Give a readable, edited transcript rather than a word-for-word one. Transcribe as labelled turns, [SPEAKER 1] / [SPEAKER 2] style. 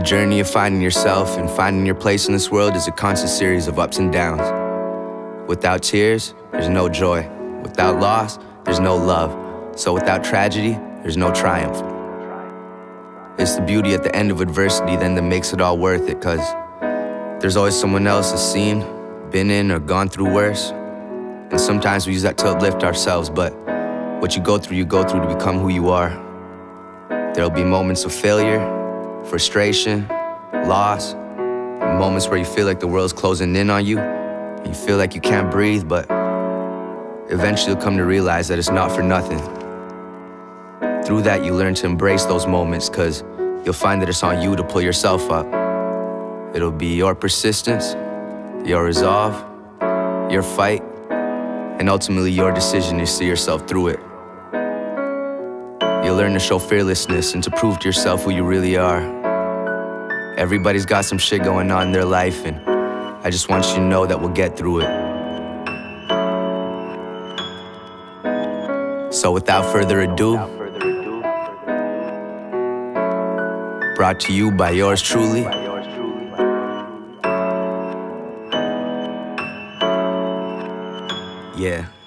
[SPEAKER 1] journey of finding yourself and finding your place in this world is a constant series of ups and downs. Without tears, there's no joy. Without loss, there's no love. So without tragedy, there's no triumph. It's the beauty at the end of adversity then that makes it all worth it, 'cause there's always someone else that's seen, been in, or gone through worse. And sometimes we use that to uplift ourselves, but what you go through to become who you are. There'll be moments of failure, frustration, loss, moments where you feel like the world's closing in on you, and you feel like you can't breathe, but eventually you'll come to realize that it's not for nothing. Through that, you learn to embrace those moments, 'cause you'll find that it's on you to pull yourself up. It'll be your persistence, your resolve, your fight, and ultimately your decision to see yourself through it. You'll learn to show fearlessness and to prove to yourself who you really are. Everybody's got some shit going on in their life, and I just want you to know that we'll get through it. So without further ado, brought to you by yours truly, yeah.